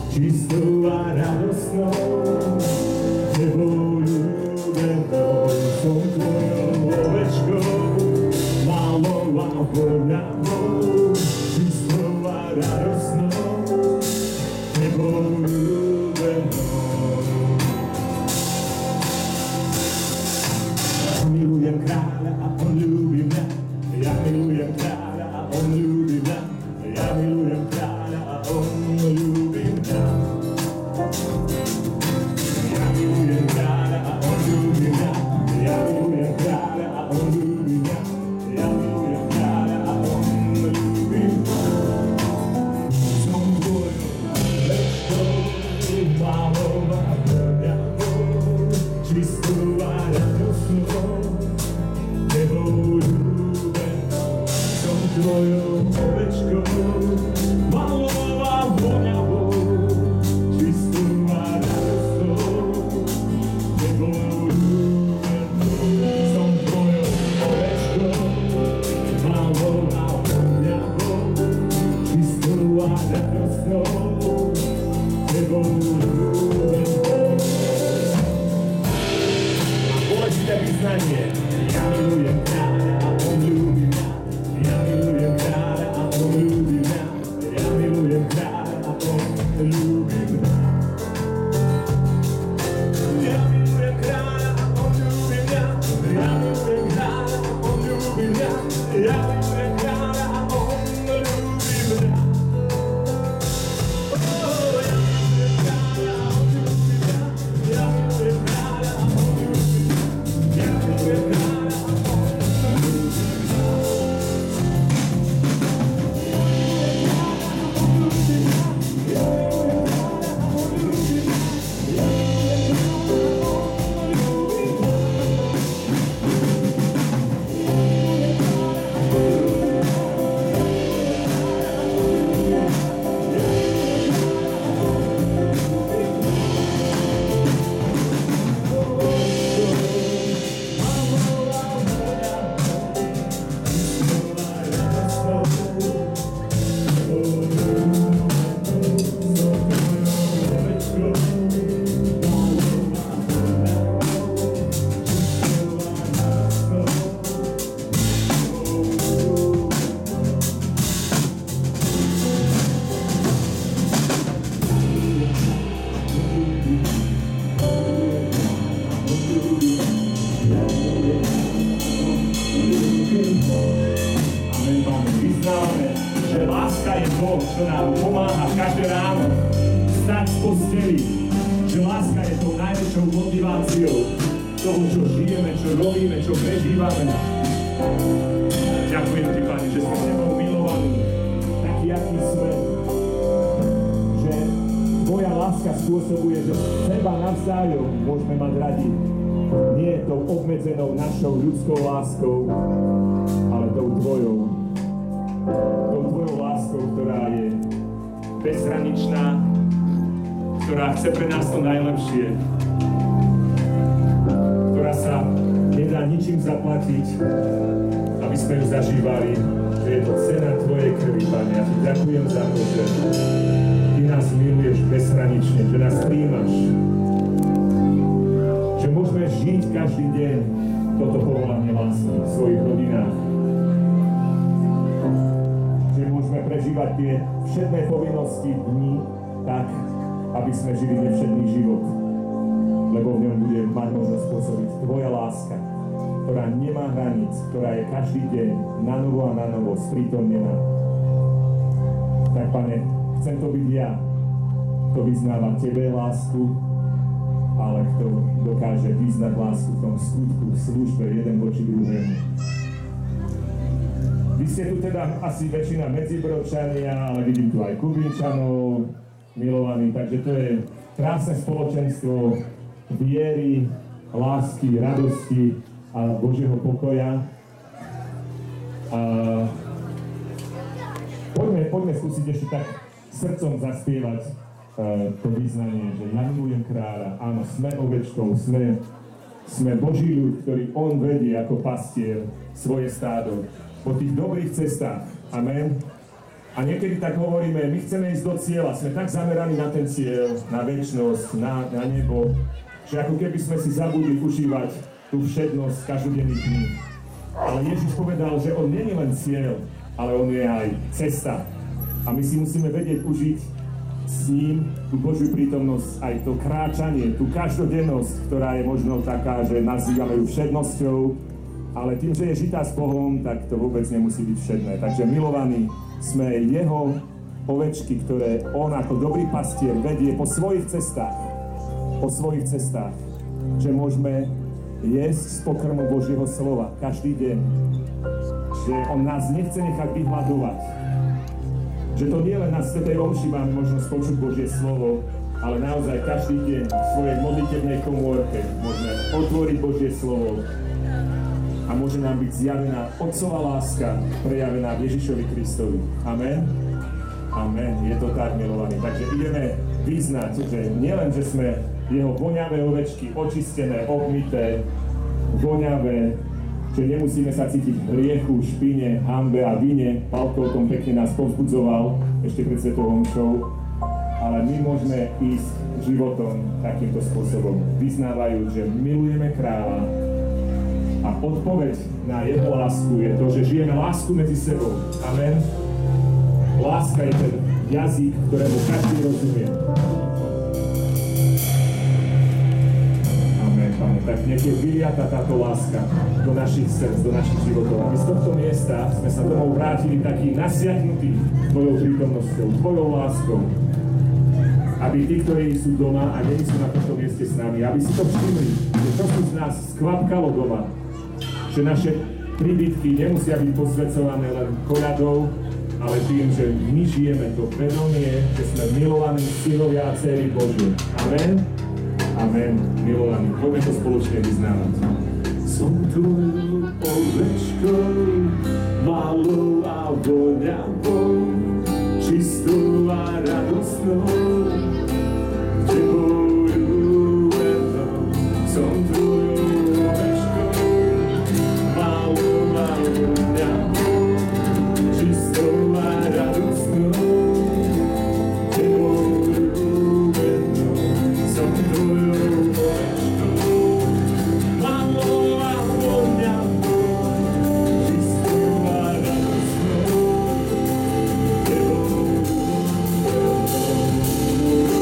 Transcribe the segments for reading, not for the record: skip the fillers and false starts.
čistou a radosnou, tebou ľúbenou, som tvojou ovečkou, malou a voľavou, čistou a radosnou, tebou ľúbenou. Milujem kráľa a on ľúbi mňa, ja milujem kráľa a on ľúbi mňa, ja milujem kráľa a on ľúbi mňa. Ja milujem kráľa a on ľúbi mňa, ja milujem kráľa a on ľúbi mňa, ja milujem kráľa a on ľúbi mňa. Som tvojou večkou, malou a voľavou, čistou a radosnou, tebou ľúbenou, som tvojou ovečkou, malou a voľavou, čistou a radosnou, tebou ľúbenou, som tvojou ovečkou, malou a voľavou, čistou a radosnou, tebou ľúbenou. Dôležité vyznanie. Ja milujem kráľa a on ľúbi mňa, ja milujem kráľa a on ľúbi mňa, ja milujem kráľa a on ľúbi mňa. Ja milujem kráľa a on ľúbi mňa, ja milujem kráľa a on ľúbi mňa, ja milujem kráľa a on ľúbi mňa. Že láska je to, čo nám pomáha každé ráno vstať z posteli. Že láska je tou najväčšou motiváciou toho, čo žijeme, čo robíme, čo prežívame. Ďakujem ti, Pane, že sme tebou milovaní, taký, aký sme. Že tvoja láska spôsobuje, že seba navzájom môžeme mať radi. Nie tou obmedzenou našou ľudskou láskou, ale tou tvojou láskou, ktorá je bezhraničná, ktorá chce pre nás to najlepšie, ktorá sa nedá ničím zaplatiť, aby sme ju zažívali, že je to cena tvojej krvi, Pane. Ja ti ďakujem za to, že ty nás miluješ bezhranične, že nás príjmaš, že môžeme žiť každý deň toto povolanie lásky v svojich rodinách. Že môžeme prežívať tie všedné povinnosti dní tak, aby sme žili nevšedný život. Lebo v ňom bude mať možnosť spôsobiť tvoja láska, ktorá nemá hraníc, ktorá je každý deň na novo a na novo sprítomnená. Tak, Pane, chcem to byť ja, kto vyznáva tebe lásku, ale kto dokáže vyznať lásku v tom skutku, v službe jeden voči druhému. Vy ste tu teda asi väčšina Medzibročania, ale vidím tu aj Kubínčanov, milovaní, takže to je krásne spoločenstvo viery, lásky, radosti a Božieho pokoja. Poďme skúsiť ešte tak srdcom zaspievať to vyznanie, že ja milujem kráľa, áno, sme ovečkou, sme Boží ľud, ktorý on vedie ako pastier svoje stádo po tých dobrých cestách. Amen. A niekedy tak hovoríme, my chceme ísť do cieľa, sme tak zameraní na ten cieľ, na večnosť, na nebo, že ako keby sme si zabudli užívať tú všednosť každodenných dní. Ale Ježiš povedal, že on nie je len cieľ, ale on je aj cesta. A my si musíme vedieť užiť s ním tú Božiu prítomnosť, aj to kráčanie, tú každodennosť, ktorá je možno taká, že nazývame ju všednosťou, ale tým, že je žitá s Bohom, tak to vôbec nemusí byť všedné. Takže milovaní, sme jeho ovečky, ktoré on ako dobrý pastier vedie po svojich cestách, že môžeme jesť z pokrmu Božieho slova každý deň, že on nás nechce nechať vyhľadovať, že to nie len na svätej omši máme možnosť počuť Božie slovo, ale naozaj každý deň v svojej modlitebnej komórke môžeme otvoriť Božie slovo a môže nám byť zjavená Otcová láska, prejavená v Ježišovi Kristovi. Amen? Amen. Je to tak, milovaní. Takže ideme vyznať, že nielen, že sme jeho voňavé ovečky, očistené, obmyté, voňavé, že nemusíme sa cítiť v hriechu, špine, hanbe a vine. Pálko o tom pekne nás povzbudzoval ešte pred svetou omšou. Ale my môžeme ísť životom takýmto spôsobom, vyznávajúc, že milujeme kráľa. A odpoveď na jeho lásku je to, že žijeme lásku medzi sebou. Amen. Láska je ten jazyk, ktorému každý rozumie. Amen, Pane. Tak nech je vyliata táto láska do našich srdc, do našich životov. A my z tohto miesta sme sa domov vrátili taký nasiaknutý tvojou prítomnosťou, tvojou láskou. Aby tí, ktorí sú doma a nie sú na tomto mieste s nami, aby si to všimli, že to z nás skvapkalo doma. Že naše príbytky nemusia byť posvedzované len koľadou, ale tým, že my žijeme to vedomie, že sme milovaní synovia a dcéry Božie. Amen? Amen, milovaní. Poďme to spoločne vyznávať. Som tvojou ovečkou, malou a voňavou, čistou a radostnou, tebou ľúbenou. Som tvojou ovečkou, malou a voňavou, čistou a radostnou, tebou ľúbenou. Som tvojou ovečkou, malou a voňavou, čistou a radostnou, tebou ľúbenou.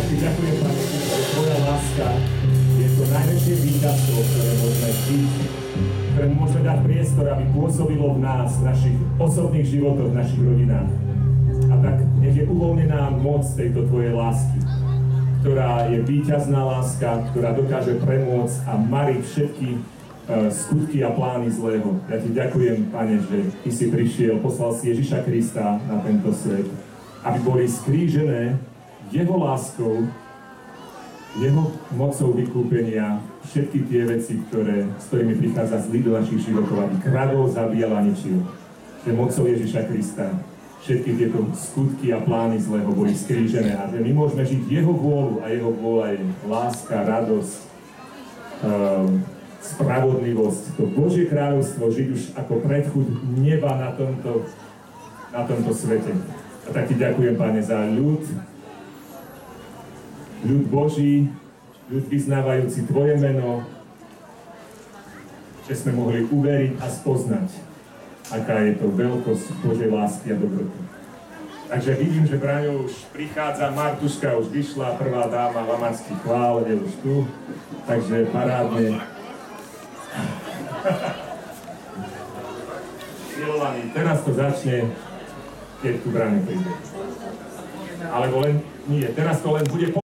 ti ďakujem, Pane, že tvoja láska je to najväčšie víťazstvo, ktoré môžeme žiť, ktoré môžeme dať priestor, aby pôsobilo v nás, v našich osobných životoch, v našich rodinách. A tak nech je uvoľnená moc tejto tvojej lásky, ktorá je víťazná láska, ktorá dokáže premôcť a mariť všetky skutky a plány zlého. Ja ti ďakujem, Pane, že ty si prišiel, poslal si Ježiša Krista na tento svet, aby boli skrížené jeho láskou, jeho mocou vykúpenia všetky tie veci, s ktorými prichádza zlý do našich životov, aby kradol, zabíjal a ničil. Že mocou Ježiša Krista všetky tieto skutky a plány zlého boli skrížené a že my môžeme žiť jeho vôľu a jeho vôľa je láska, radosť, spravodlivosť, to Božie kráľovstvo, žiť už ako predchuť neba na tomto svete. A tak ti ďakujem, Pane, za ľud Boží, ľud vyznávajúci tvoje meno, že sme mohli uveriť a spoznať, aká je to veľkosť Božej lásky a dobroty. Takže vidím, že Braňo už prichádza, Martuška už vyšla, prvá dáma lamarských chvál je už tu, takže parádne. Milovaní, teraz to začne, keď tu Braňo príde. Alebo len nie, teraz to len bude